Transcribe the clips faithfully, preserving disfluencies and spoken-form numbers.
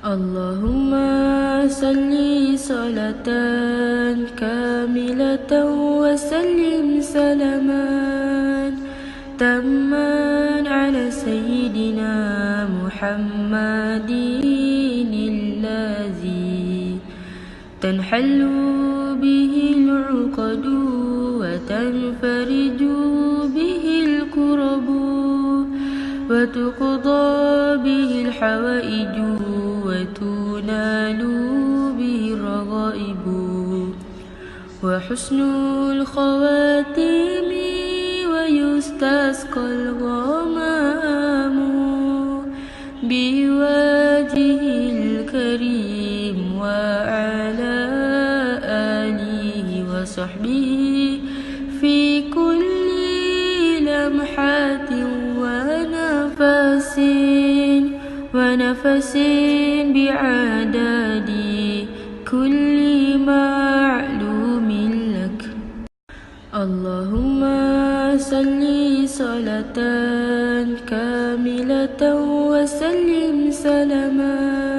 اللهم صل صلاة كاملة وسلم سلاما تاما على سيدنا محمد الذي تنحل به العقد وتنفرج به الكرب وتقضى به الحوائج وتنال به الرغائب وحسن الخواتم ويستسقى الغمام بوجهه الكريم وعلى آله وصحبه في كل لمحة ونفس ونفس بعدد كل معلوم لك. اللهم صل صلاة كاملة وسلم سلاما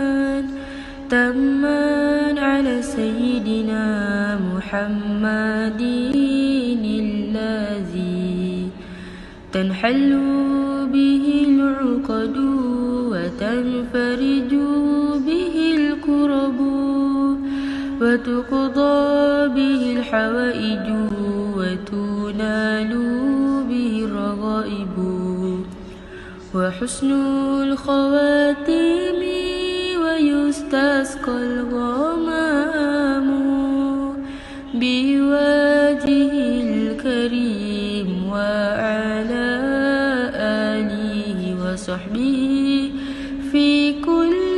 تاما على سيدنا محمد الذي تنحل به العقد وتنفرج به الكرب وتقضى به الحوائج وتنال به الرغائب وحسن الخواتم ويستسقى الغمام بوجهه الكريم وعلى آله وصحبه في كل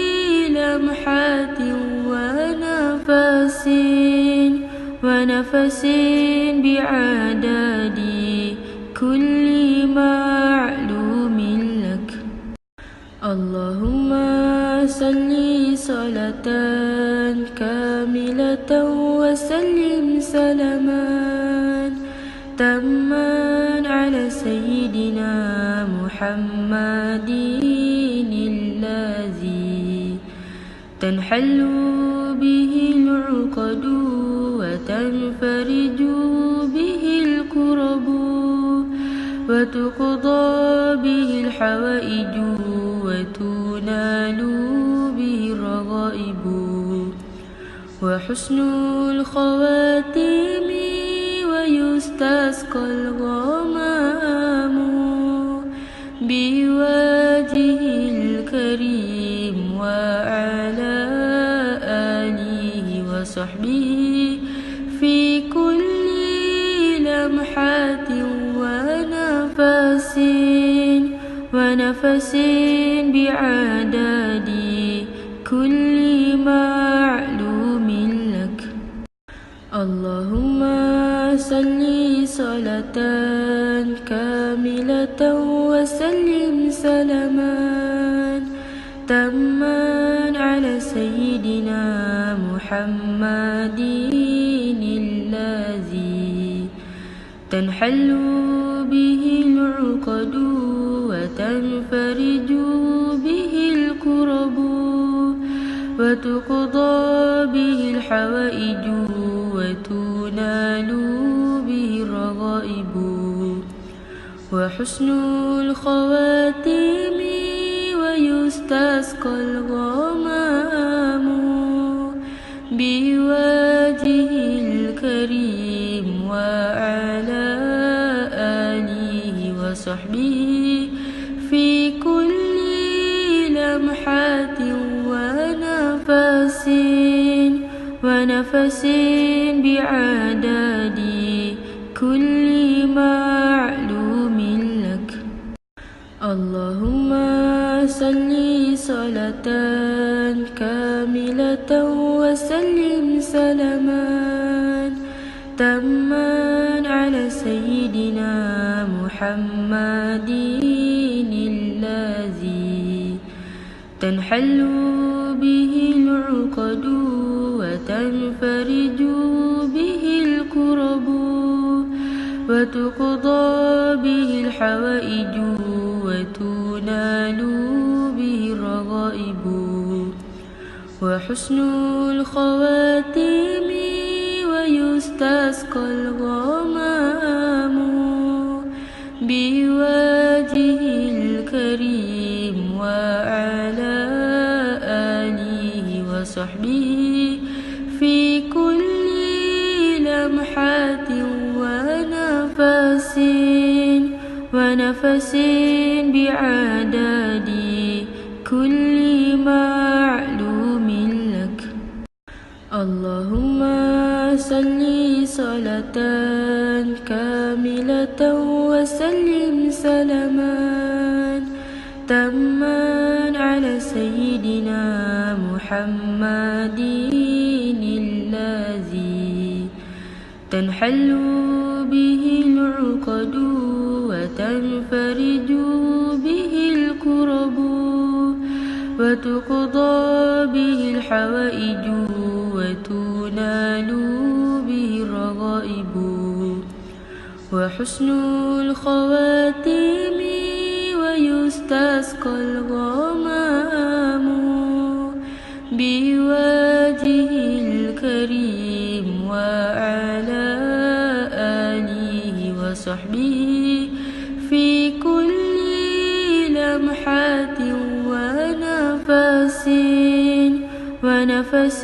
لمحة ونفس ونفس بعدد كل معلوم لك. اللهم صل صلاة كاملة وسلم سلاما تاما على سيدنا محمد الذي تنحل به العقد وتنفرج به الكرب وتقضى به الحوائج وتنال به الرغائب وحسن الخواتم ويستسقى الغمام بوجهه الكريم وعلى آله وصحبه في كل لمحة ونفس ونفس بعدد كل معلوم لك. اللهم صل صلاة كاملة وسلم سلاما تاما على سيدنا محمد الذي تنحل به العقد وتنفرج به الكرب وتقضى به الحوائج وتنال به الرغائب وحسن الخواتم ويستسقى الغمام بوجهه الكريم وعلى آله وصحبه في كل لمحة ونفس ونفس بعدد كل معلوم لك. اللهم صل صلاة كاملة وسلم سلاما تاما على سيدنا محمد الذي تنحل به العقد وتنفرج به الكرب وتقضى به الحوائج وتنال به الرغائب وحسن الخواتيم ويستسقى الغمام بوجهه الكريم وعلى آله وصحبه في كل لمحة ونفس ونفس بعدد كل معلوم لك. اللهم صل صلاة كاملة وسلم سلاما تاما على سيدنا محمد الذي تنحل به العقد وتنفرج به الكرب وتقضى به الحوائج وتنال به الرغائب. وحسن الخواتيم ويستسقى الغمام بوجهه الكريم وعلى آله وصحبه في كل لمحة ونفس ونفس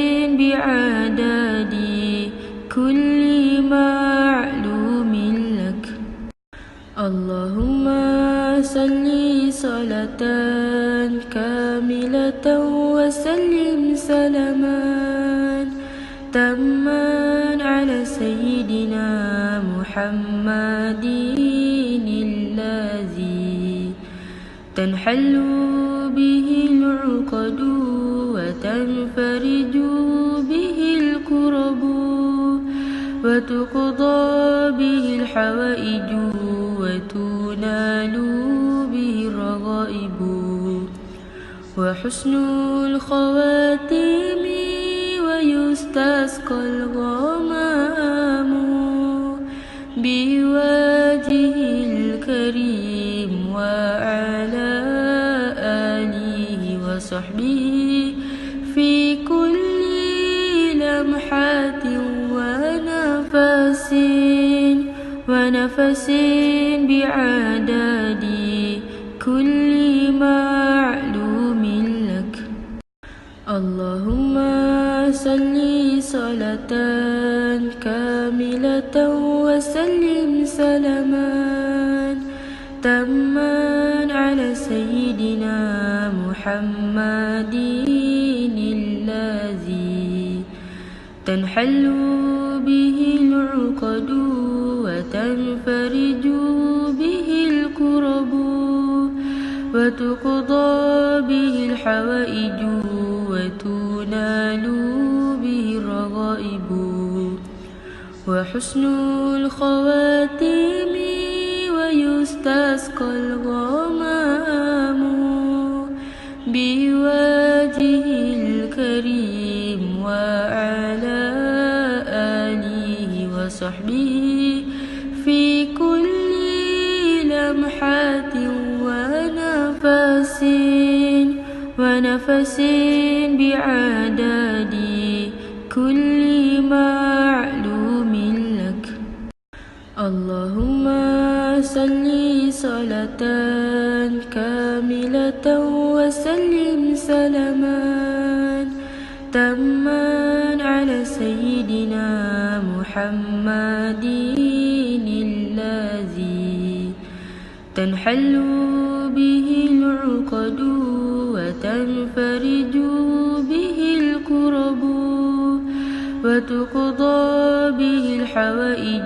بعدد كل معلوم لك. اللهم صل صلاة كاملة وسلم سلاما تاما على سيدنا محمد الذي تنحل به العقد وتنفرج به الكرب وتقضى به الحوائج وتنال به الرغائب. وحسن الخواتيم ويستسقى الغمام بوجهه الكريم وعلى آله وصحبه في كل لمحة ونفس ونفس بعدد كل معلوم لك. اللهم صل صلاة كاملة وسلم سلاما تاما على سيدنا محمد الذي تنحل به العقد وتنفرج به الكرب وتقضى به الحوائج وتنال به الرغائب. وحسن الخواتيم ويستسقى الغمام بوجهه الكريم وعلى آله وصحبه في كل لمحة ونفس ونفس بعدد كل معلوم لك. اللهم صل صلاة كاملة وسلم سلاما تاما على سيدنا محمد الذي تنحل به العقد وتنفرج به الكرب وتقضى به الحوائج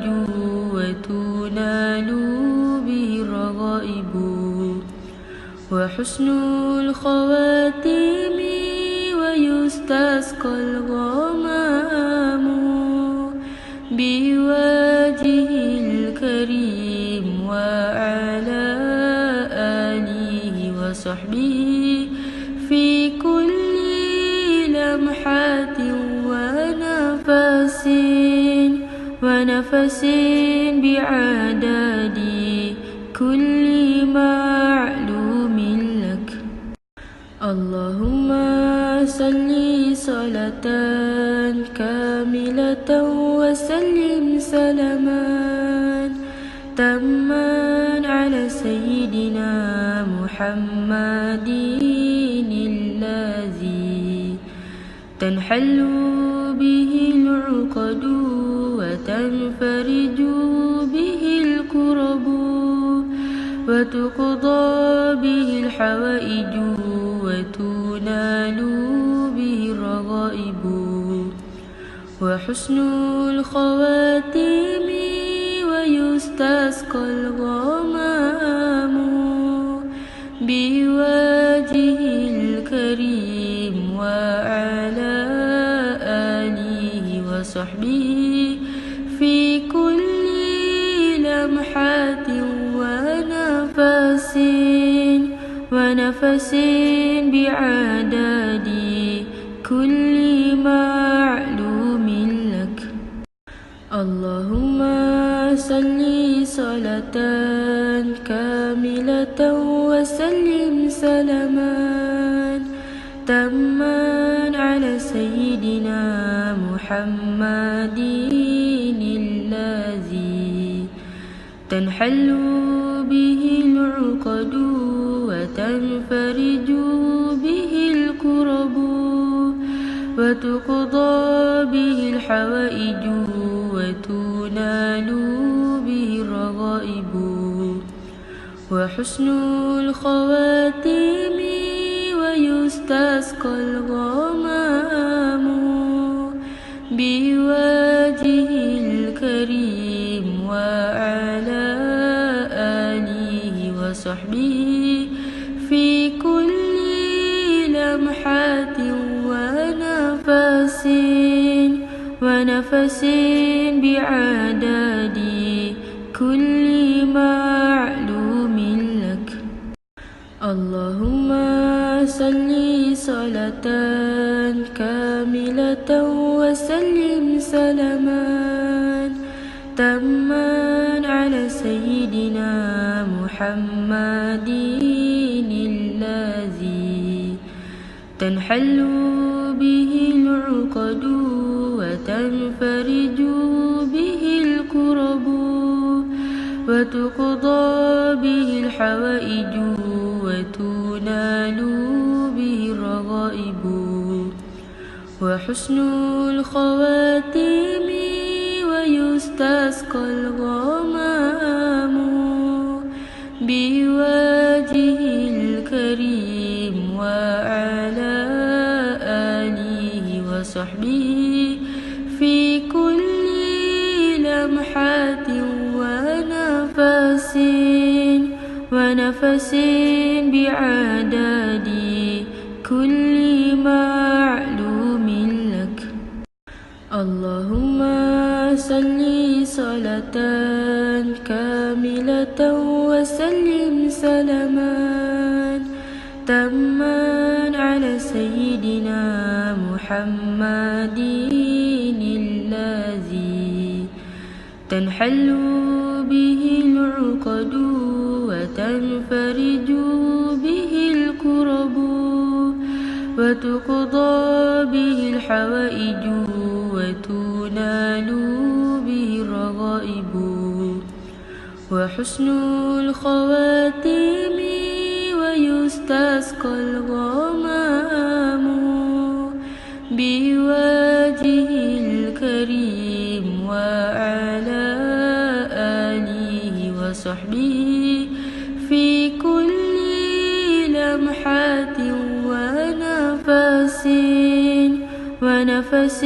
وتنال به الرغائب. وحسن الخواتيم ويستسقى الغمام بوجهه الكريم وعلى آله وصحبه في كل لمحة ونفس ونفس بعدد كل معلوم لك. اللهم صل صلاة كاملة وسلم سلاما تاما على سيدنا محمد الذي تنحل به العقد وتنفرج به الكرب وتقضى به الحوائج وتنال به الرغائب وحسن الخواتم ويستسقى الغمام بوجهه الكريم وعلى آله وصحبه في كل لمحة ونفس ونفس بعدد كل معلوم لك. اللهم صل صلاة كاملة وسلم سلاما تاما على سيدنا محمد الذي تنحل به العقد وتنفرج به الكرب وتقضى به الحوائج وتنال به الرغائب وحسن الخواتم ويستسقى الغمام بوجهه الكريم وعلى آله وصحبه في كل لمحة ونفس ونفس بعدد كل معلوم لك. اللهم صل صلاة كاملة وسلم سلاما تاما على سيدنا محمد الذي تنحل به العقد وتنفرج به الكرب وتقضى به الحوائج وتنال به الرغائب وحسن الخواتم ويستسقى الغمام بوجهه الكريم وعلى آله وصحبه في كل لمحة ونفس ونفس بعدد كل معلوم لك. اللهم صل صلاة كاملة وسلم سلاما تاما على سيدنا محمد الذي تنحل به العقد وتنفرج به الكرب وتقضى به الحوائج وتنال به الرغائب وحسن الخواتم ويستسقى الغمام بوجهه الكريم وعلى آله وصحبه في كل لمحة ونفس ونفس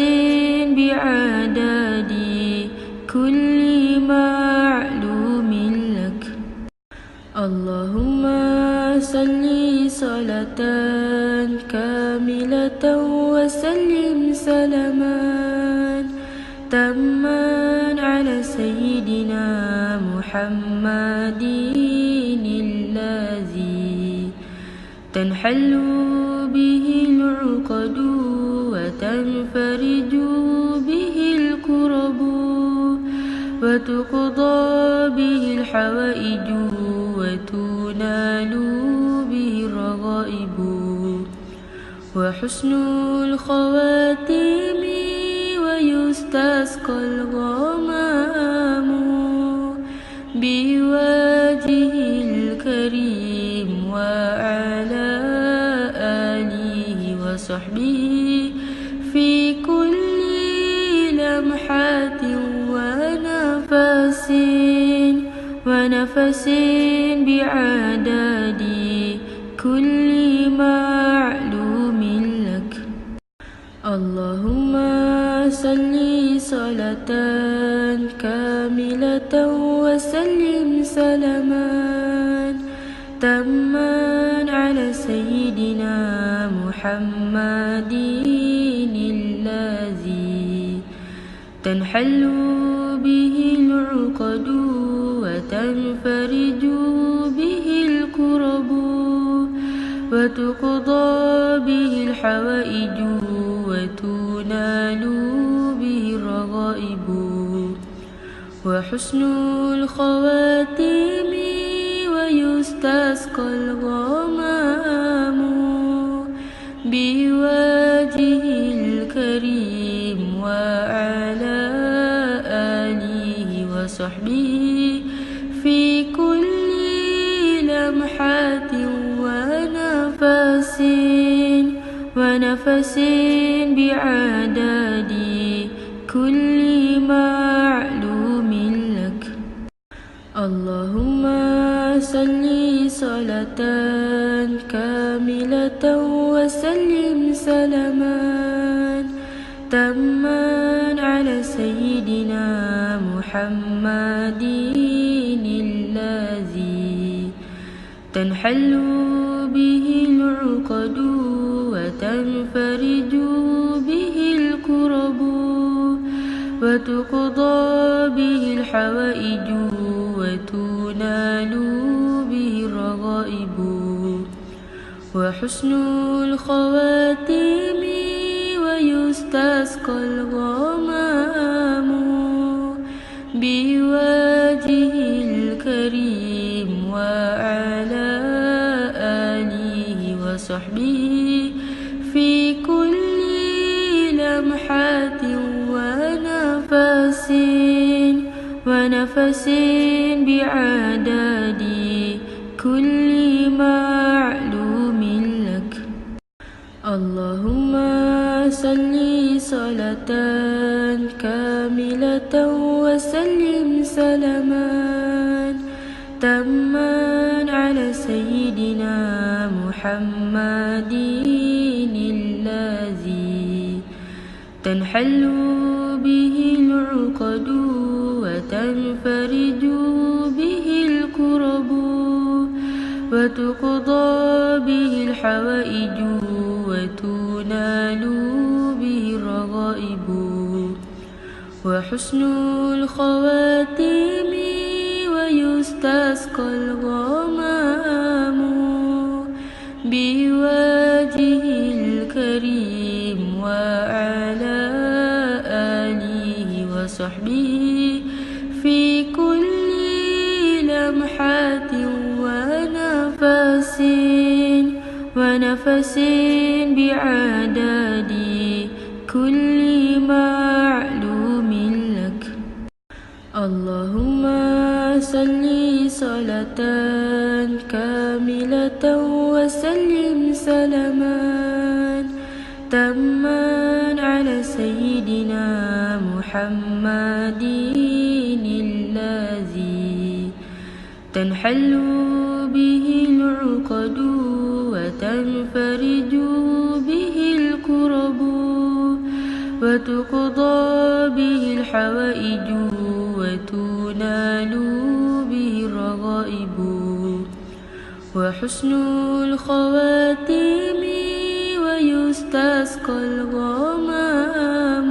بعدد كل معلوم لك. اللهم صل صلاة كاملة وسلم سلاما تاما على سيدنا محمد الذي تنحل به العقد وتنفرج به الكرب وتقضى به الحوائج وتنال به الرغائب وحسن الخواتم ويستسقى الغمام بوجهه الكريم وعلى آله وصحبه في كل لمحة ونفس ونفس بعدد كل معلوم لك. اللهم صل صلاة كاملة وسلم سلاما تاما على سيدنا محمد الذي تنحل به العقد وتنفرج به الكرب وتقضى به الحوائج وتنال به الرغائب. وحسن الخواتم ويستسقى الغمام بوجهه الكريم وعلى آله وصحبه في كل لمحة ونفس ونفس بعدد كل معلوم لك. اللهم صل صلاة كاملة وسلم سلاما تاما على سيدنا محمد الذي تنحل به العقد وتنفرج به الكرب وتقضى به الحوائج وتنال به الرغائب. وحسن الخواتم ويستسقى الغمام بوجهه الكريم وعلى آله وصحبه في كل لمحة ونفس ونفس بعدد كل معلوم لك. اللهم صل صلاة كاملة وسلم سلاما تاما على سيدنا محمد الذي تنحل به العقد وتنفرج به الكرب وتقضى به الحوائج وتنال به الرغائب. وحسن الخواتم ويستسقى الغمام بوجهه الكريم وعلى آله وصحبه في كل لمحة ونفس ونفس بعدد كل معلوم لك. اللهم صل صلاة كاملة وسلم سلاما تاما على سيدنا محمد الذي تنحل به العقد وتنفرج به الكرب وتقضى به الحوائج وتنال به الرغائب. وحسن الخواتم ويستسقى الغمام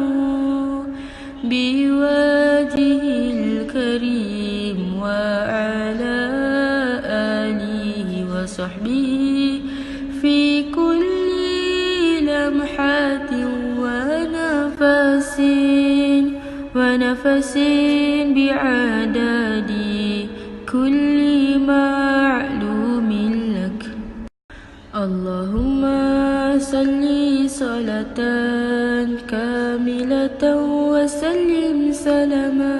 بوجهه الكريم وعلى آله وصحبه في كل لمحة ونفس ونفس بعدد كل معلوم لك. اللهم صل صلاة كاملة وسلم سلاما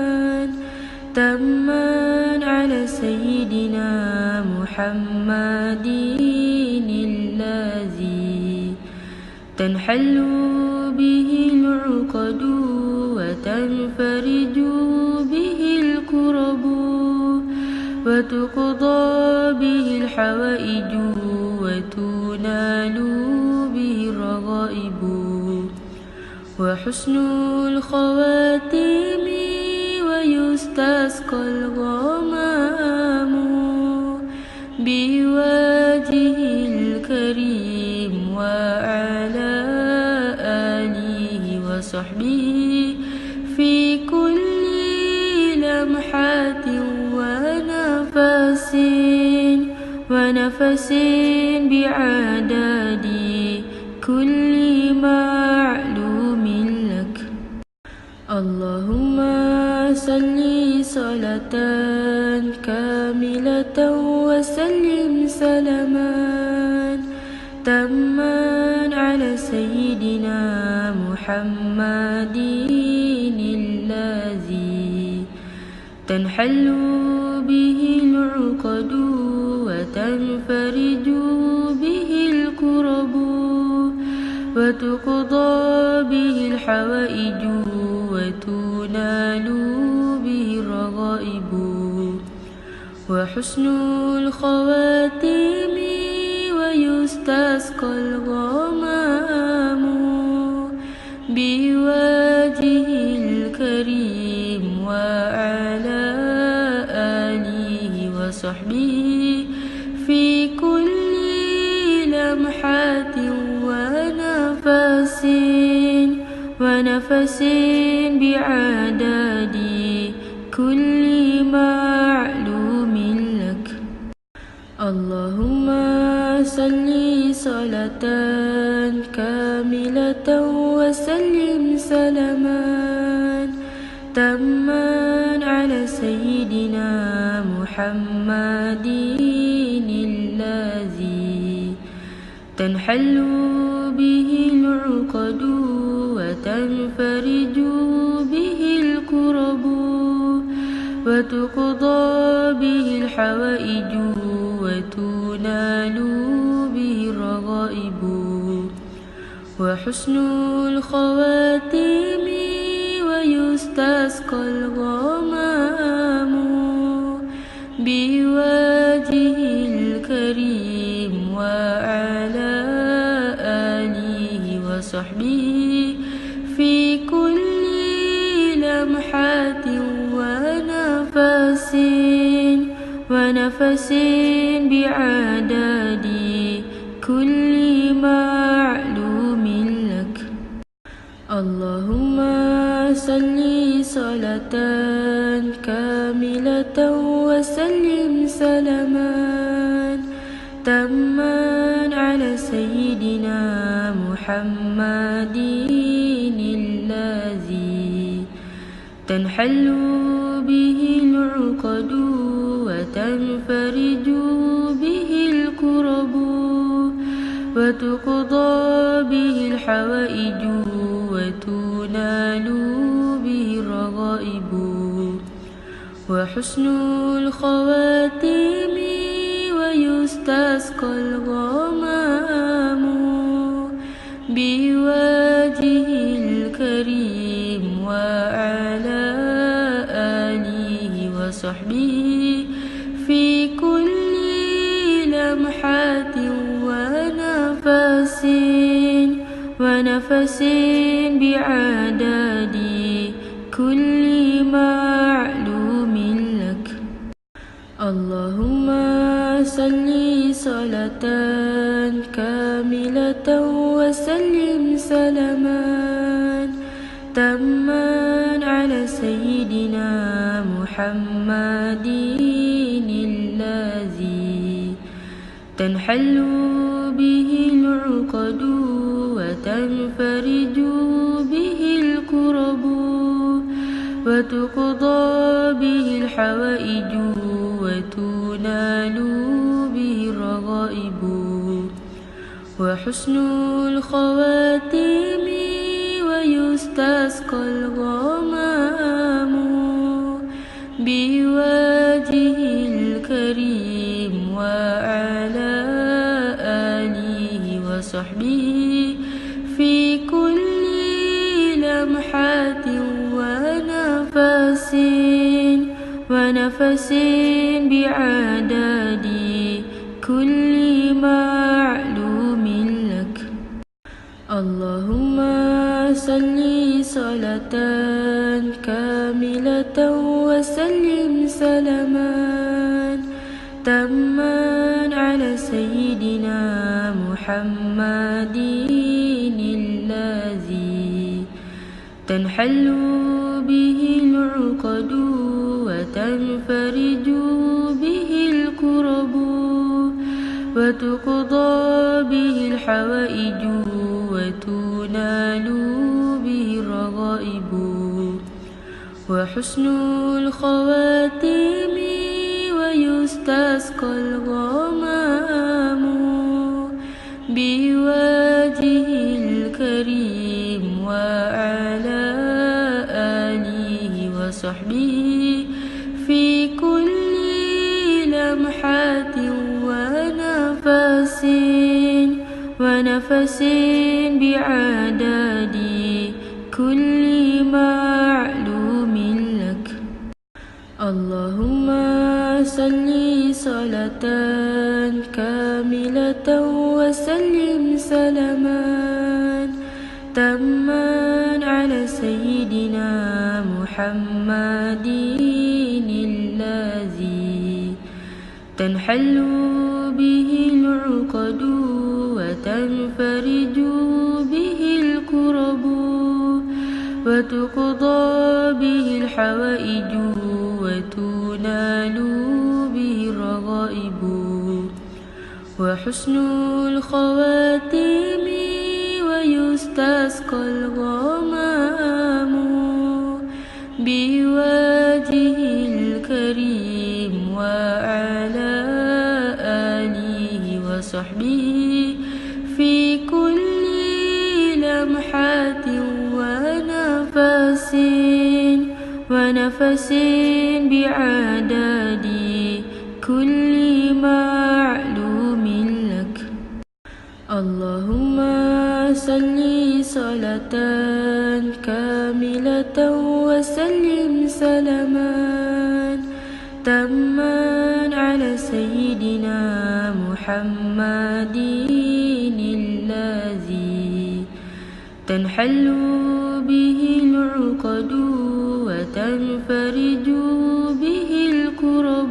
تاما على سيدنا محمد الذي تنحل به العقد وتنفرج به الكرب وتقضى به الحوائج وتنال به الرغائب وحسن الخواتم ويستسقى الغمام بوجهه الكريم وعلى آله وصحبه في كل لمحة ونفس ونفس بعدد كل معلوم لك. اللهم صل صلاة كاملة وسلم سلاما تاما على سيدنا محمد الذي تنحل به العقد وتنفرج به الكرب وتقضى به الحوائج وتنال به الرغائب وحسن الخواتم ويستسقى الغمام بوجهه الكريم وعلى آله وصحبه في كل لمحة ونفس ونفس بعدد كل معلوم لك. اللهم صل صلاة كاملة وسلم سلاما تاما على سيدنا محمد الذي تنحل به العقد وتنفرج به الكرب وتقضى به الحوائج وتنال به الرغائب وحسن الخواتم ويستسقى الغمام بوجهه الكريم وعلى آله وصحبه في كل لمحة ونفس ونفس بعدد كل معلوم لك. اللهم صل صلاة كاملة وسلم سلاما تاما على سيدنا محمد الذي تنحل به العقد وتنفرج به الكرب وتقضى به الحوائج وتنال به الرغائب وحسن الخواتم ويستسقى الغمام بوجهه الكريم وعلى آله وصحبه في كل لمحة ونفس ونفس بعدد كل معلوم لك. اللهم صل صلاة كاملة وسلم سلاما تاما على سيدنا محمد الذي تنحل به العقد وتنفرج به الكرب وتقضى به الحوائج وتنال به الرغائب وحسن الخواتم ويستسقى الغمام بوجهه الكريم وعلى آله وصحبه في كل لمحة ونفس ونفس بعدد كل معلوم لك. اللهم صل صلاة كاملة وسلم سلاما تاما على سيدنا محمد الذي تنحل به العقد وتنفرج به الكرب وتقضى به الحوائج وتنال به الرغائب. وحسن الخواتم ويستسقى الغمام بوجهه الكريم وعلى آله وصحبه في كل لمحة ونفس ونفس بعدد كل معلوم لك. اللهم صل صلاة كاملة وسلم سلاما تاما على سيدنا محمد الذي تنحل به العقد وتنفرج به الكرب وتقضى به الحوائج وتنال به الرغائب. وحسن الخواتم ويستسقى الغمام بوجهه الكريم وعلى آله وصحبه في كل لمحة ونفس ونفس بعدد كل معلوم لك. اللهم صل صلاة كاملة وسلم سلاما تاما على سيدنا محمد الذي تنحل به العقد وتنفرج به الكرب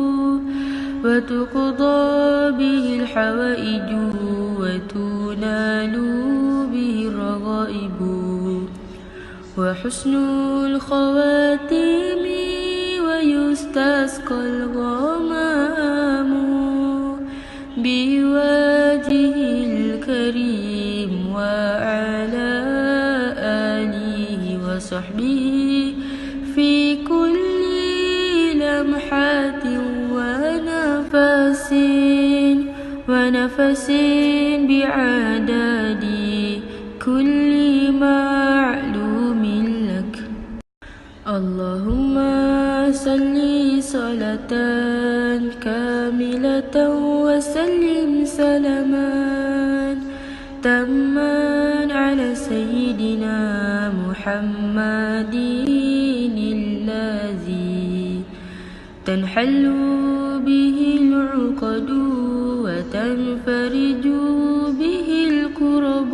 وتقضى به الحوائج وتنال به الرغائب. وحسن الخواتم ويستسقى الغمام بوجهه الكريم وعلى آله وصحبه في كل لمحة ونفس ونفس بعدد كل معلوم لك. اللهم صل صلاة كاملة وسلم سلاما تاما على سيدنا محمد الذي تنحل به العقد وتنفرج به الكرب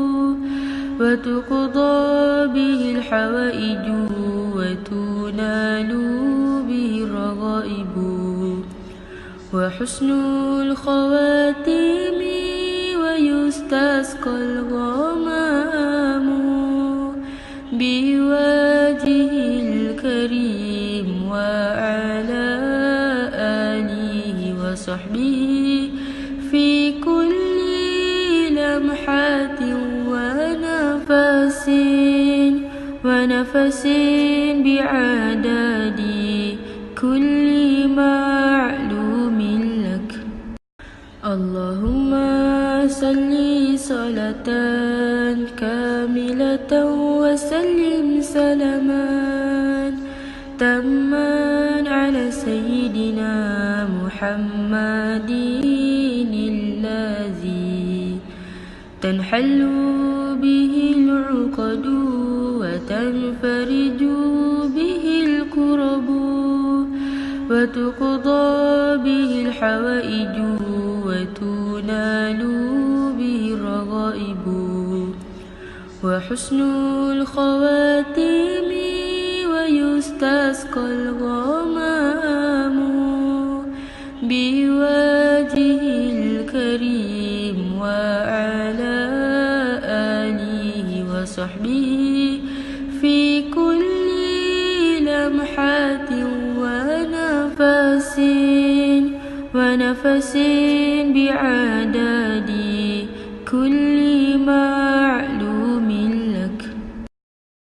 وتقضى به الحوائج وتنال به الرغائب. وحسن الخواتم ويستسقى الغمام بوجهه الكريم وعلى آله وصحبه في كل لمحة ونفس ونفس بعدد كل معلوم لك. اللهم صلي صلاة كاملة وسلم سلاما تاما على سيدنا محمد الذي تنحل به العقد وتنفرج به الكرب وتقضى به الحوائج وتنال به الرغائب وحسن الخواتم ويستسقى الغمام بوجهه الكريم وعلى آله وصحبه في كل لمحة ونفس ونفس بعدد